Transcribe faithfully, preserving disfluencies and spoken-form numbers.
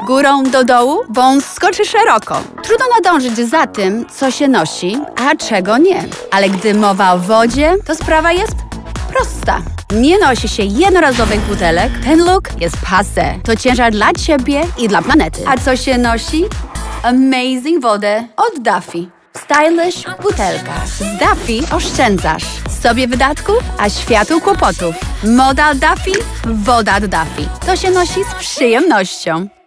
Górą do dołu, wąsko czy szeroko. Trudno nadążyć za tym, co się nosi, a czego nie. Ale gdy mowa o wodzie, to sprawa jest prosta. Nie nosi się jednorazowych butelek, ten look jest passé. To ciężar dla ciebie i dla planety. A co się nosi? Amazing wodę od Duffy. Stylish butelka. Z Duffy oszczędzasz. Sobie wydatków, a światu kłopotów. Moda Duffy, woda od Duffy. To się nosi z przyjemnością.